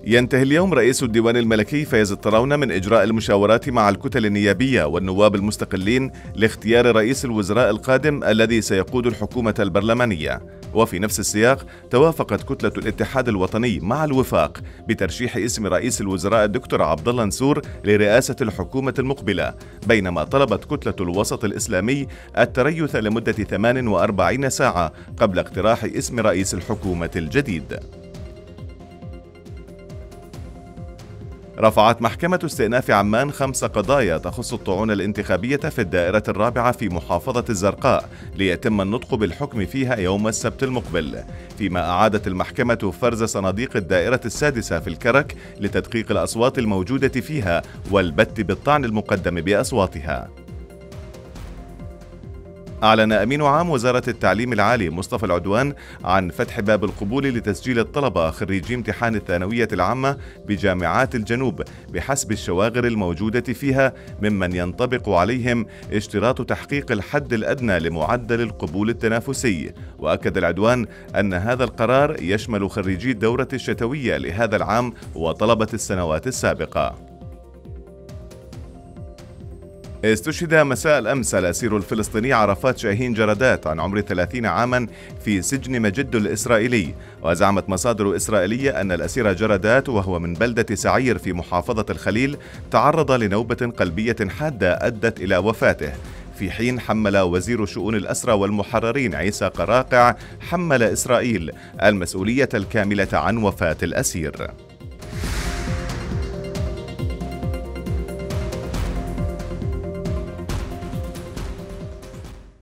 ينتهي اليوم رئيس الديوان الملكي فايز الطراونة من إجراء المشاورات مع الكتل النيابية والنواب المستقلين لاختيار رئيس الوزراء القادم الذي سيقود الحكومة البرلمانية. وفي نفس السياق توافقت كتلة الاتحاد الوطني مع الوفاق بترشيح اسم رئيس الوزراء الدكتور عبد الله نسور لرئاسة الحكومة المقبلة، بينما طلبت كتلة الوسط الإسلامي التريث لمدة 48 ساعة قبل اقتراح اسم رئيس الحكومة الجديد. رفعت محكمة استئناف عمان 5 قضايا تخص الطعون الانتخابية في الدائرة الرابعة في محافظة الزرقاء ليتم النطق بالحكم فيها يوم السبت المقبل، فيما أعادت المحكمة فرز صناديق الدائرة السادسة في الكرك لتدقيق الأصوات الموجودة فيها والبت بالطعن المقدم بأصواتها. أعلن أمين عام وزارة التعليم العالي مصطفى العدوان عن فتح باب القبول لتسجيل الطلبة خريجي امتحان الثانوية العامة بجامعات الجنوب بحسب الشواغر الموجودة فيها، ممن ينطبق عليهم اشتراط تحقيق الحد الأدنى لمعدل القبول التنافسي. وأكد العدوان أن هذا القرار يشمل خريجي الدورة الشتوية لهذا العام وطلبة السنوات السابقة. استشهد مساء الأمس الأسير الفلسطيني عرفات شاهين جردات عن عمر 30 عاما في سجن مجد الإسرائيلي. وزعمت مصادر إسرائيلية أن الأسير جردات وهو من بلدة سعير في محافظة الخليل تعرض لنوبة قلبية حادة أدت إلى وفاته، في حين حمل وزير شؤون الأسرى والمحررين عيسى قراقع إسرائيل المسؤولية الكاملة عن وفاة الأسير.